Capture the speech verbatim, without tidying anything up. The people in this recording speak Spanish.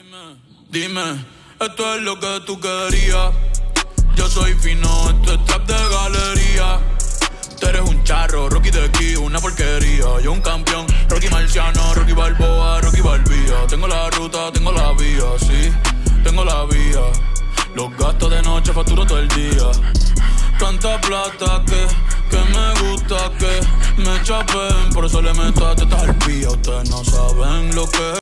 Dime, dime, esto es lo que tú querías. Yo soy fino, esto es trap de galería. Tú eres un charro, Rocky de aquí, una porquería. Yo un campeón, Rocky Marciano, Rocky Balboa, Rocky Balbía. Tengo la ruta, tengo la vía, sí, tengo la vía. Los gastos de noche facturo todo el día. Tanta plata que, que me gusta que me chapen. Por eso le meto a tetas al pía. Ustedes no saben lo que